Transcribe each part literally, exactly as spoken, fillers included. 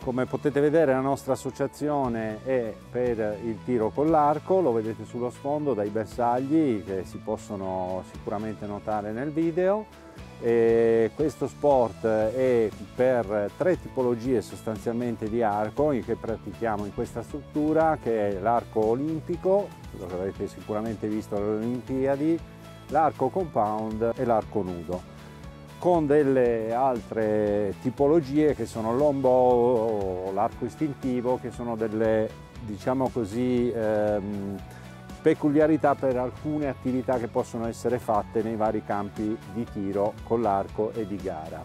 Come potete vedere, la nostra associazione è per il tiro con l'arco, lo vedete sullo sfondo dai bersagli che si possono sicuramente notare nel video. E questo sport è per tre tipologie sostanzialmente di arco che pratichiamo in questa struttura, che è l'arco olimpico, lo avete sicuramente visto alle Olimpiadi, l'arco compound e l'arco nudo, con delle altre tipologie che sono l'on-bow o l'arco istintivo, che sono delle, diciamo così, ehm, peculiarità per alcune attività che possono essere fatte nei vari campi di tiro con l'arco e di gara.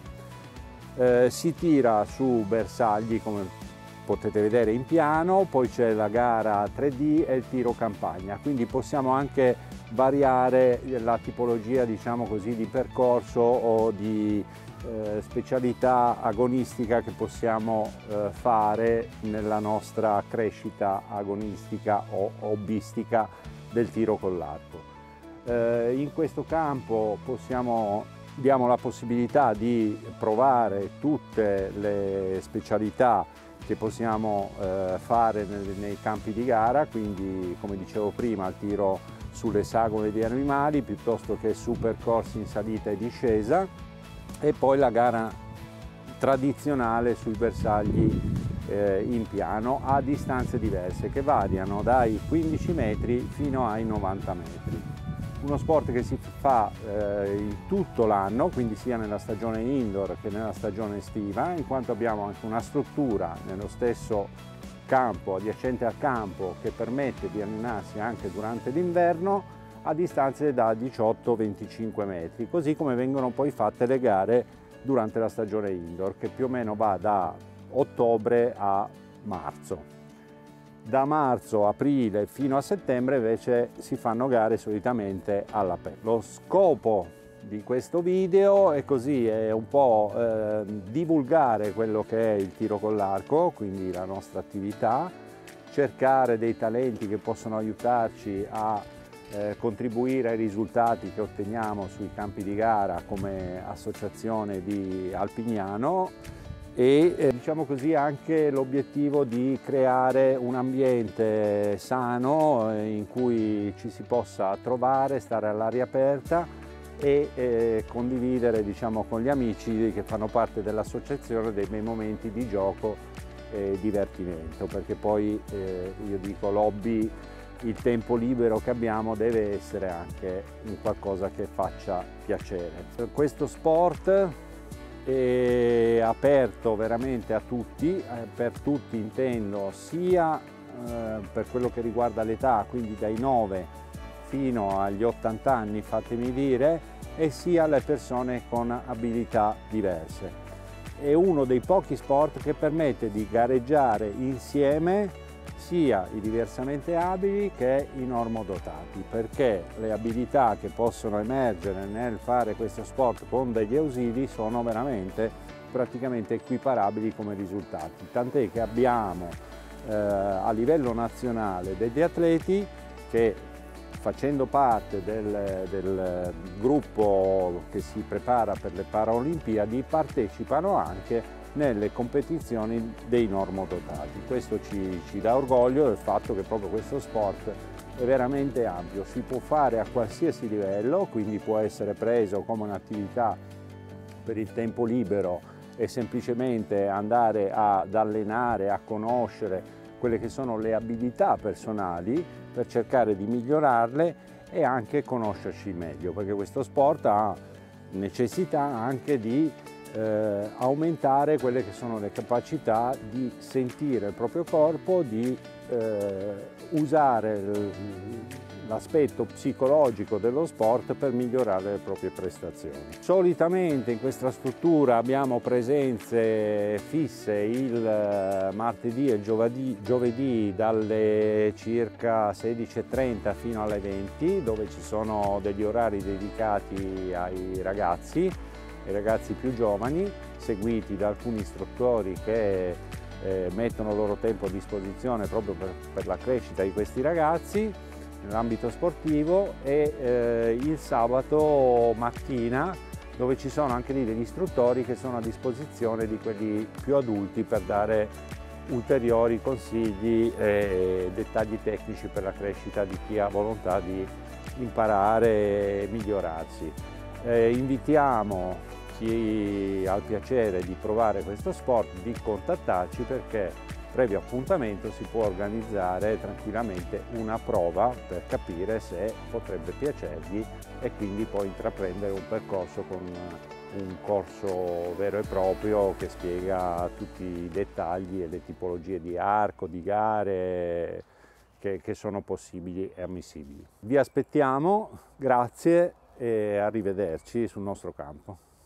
Eh, si tira su bersagli, come potete vedere in piano, poi c'è la gara tre D e il tiro campagna, quindi possiamo anche variare la tipologia, diciamo così, di percorso o di eh, specialità agonistica che possiamo eh, fare nella nostra crescita agonistica o hobbistica del tiro con l'arco. Eh, in questo campo possiamo, diamo la possibilità di provare tutte le specialità che possiamo eh, fare nei, nei campi di gara, quindi come dicevo prima il tiro sulle sagome di animali piuttosto che su percorsi in salita e discesa, e poi la gara tradizionale sui bersagli eh, in piano a distanze diverse che variano dai quindici metri fino ai novanta metri. Uno sport che si fa eh, in tutto l'anno, quindi sia nella stagione indoor che nella stagione estiva, in quanto abbiamo anche una struttura nello stesso campo, adiacente al campo, che permette di allenarsi anche durante l'inverno a distanze da diciotto venticinque metri, così come vengono poi fatte le gare durante la stagione indoor, che più o meno va da ottobre a marzo. Da marzo, aprile fino a settembre invece si fanno gare solitamente all'aperto. Lo scopo di questo video è così, è un po' eh, divulgare quello che è il tiro con l'arco, quindi la nostra attività, cercare dei talenti che possono aiutarci a eh, contribuire ai risultati che otteniamo sui campi di gara come associazione di Alpignano, e eh, diciamo così anche l'obiettivo di creare un ambiente sano eh, in cui ci si possa trovare, stare all'aria aperta e eh, condividere, diciamo, con gli amici che fanno parte dell'associazione dei bei momenti di gioco e divertimento, perché poi eh, io dico l'hobby, il tempo libero che abbiamo deve essere anche un qualcosa che faccia piacere. Questo sport è aperto veramente a tutti, eh, per tutti intendo sia eh, per quello che riguarda l'età, quindi dai nove fino agli ottanta anni, fatemi dire, e sia le persone con abilità diverse. È uno dei pochi sport che permette di gareggiare insieme sia i diversamente abili che i normodotati, perché le abilità che possono emergere nel fare questo sport con degli ausili sono veramente praticamente equiparabili come risultati, tant'è che abbiamo eh, a livello nazionale degli atleti che, facendo parte del, del gruppo che si prepara per le Paralimpiadi, partecipano anche nelle competizioni dei normodotati. Questo ci, ci dà orgoglio del fatto che proprio questo sport è veramente ampio, si può fare a qualsiasi livello, quindi può essere preso come un'attività per il tempo libero e semplicemente andare ad allenare, a conoscere quelle che sono le abilità personali per cercare di migliorarle e anche conoscerci meglio, perché questo sport ha necessità anche di eh, aumentare quelle che sono le capacità di sentire il proprio corpo, di eh, usare l'aspetto psicologico dello sport per migliorare le proprie prestazioni. Solitamente in questa struttura abbiamo presenze fisse il martedì e il giovedì, giovedì dalle circa sedici e trenta fino alle venti, dove ci sono degli orari dedicati ai ragazzi, ai ragazzi più giovani, seguiti da alcuni istruttori che eh, mettono il loro tempo a disposizione proprio per, per la crescita di questi ragazzi nell'ambito sportivo, e eh, il sabato mattina dove ci sono anche lì degli istruttori che sono a disposizione di quelli più adulti per dare ulteriori consigli e dettagli tecnici per la crescita di chi ha volontà di imparare e migliorarsi. Eh, invitiamo chi ha il piacere di provare questo sport di contattarci, perché previo appuntamento si può organizzare tranquillamente una prova per capire se potrebbe piacergli e quindi poi intraprendere un percorso con un corso vero e proprio che spiega tutti i dettagli e le tipologie di arco, di gare che, che sono possibili e ammissibili. Vi aspettiamo, grazie e arrivederci sul nostro campo.